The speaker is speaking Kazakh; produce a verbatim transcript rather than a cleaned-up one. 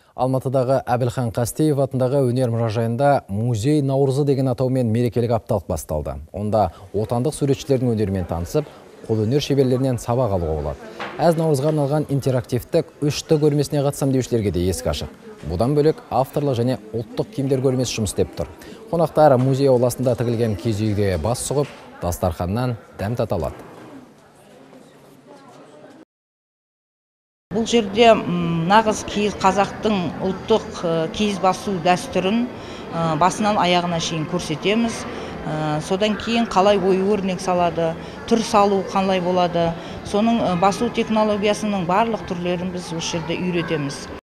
Алматыдағы Әбілхан Қастеев атындағы өнер мұражайында музей наурызы деген атаумен мерекелік апталық басталды. Онда отандық суретшілердің өнерімен танысып, қолөнер шеберлерінен сабақ алуға болады. Әз наурызға арналған интерактивтік үш Т көрмесіне қатысам деушілерге де есік ашық. Бұдан бөлек авторлық және ұлттық киімдер көрмесі жұмыс істеп тұр. Қонақтар музей ауласында тігілген киіз үйге бас сұғып, дастарханнан дәм тата алады. Бұл жерде нағыз киіз қазақтың ұлттық киіз басу дәстүрін басынан аяғына шейін көрсетеміз. Содан кейін қалай ою өрнек салады, түр салу қалай болады, соның басу технологиясының барлық түрлерін біз осы жерде үйретеміз.